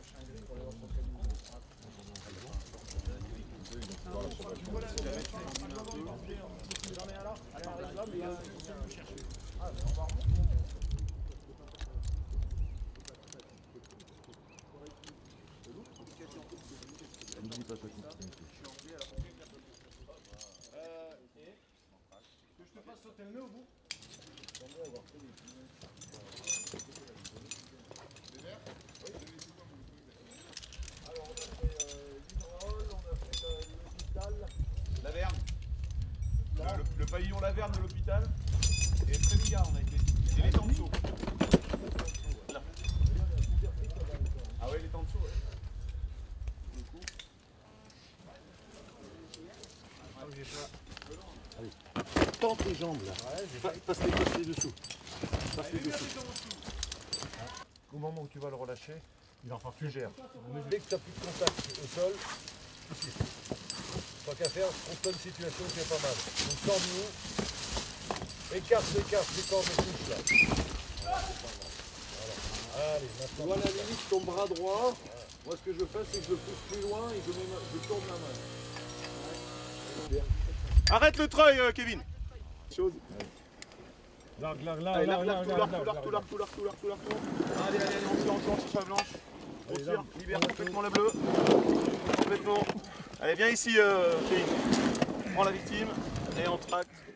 Que je te fasse sauter le nœud au bout. Alors on a fait l'hydrol, on a fait l'hôpital. La Verne. Le pavillon La Verne de l'hôpital. Et Frémillard on a été. Et les temps de saut. Là. Ah ouais, les temps de saut, ouais. Allez, tente les jambes là. Passe les dessous. Passe les dessous. Au moment où tu vas le relâcher, il en tu gères. Dès que tu n'as plus de contact au sol, ici. Tant qu'à faire, trouve-toi une situation qui est pas mal. Donc sors du haut, écarte les cordes de touche là. Voilà. Allez, maintenant. Tu vois à la limite ton bras droit. Moi ce que je fais c'est que je pousse plus loin et je tourne la main. Arrête le treuil, Kevin. Chose. Largue, Allez, tout l'arc. Allez, on tire sur la blanche. On tire, libère complètement la bleue. Complètement. Allez, viens ici, Kevin. Prends la victime et on tracte.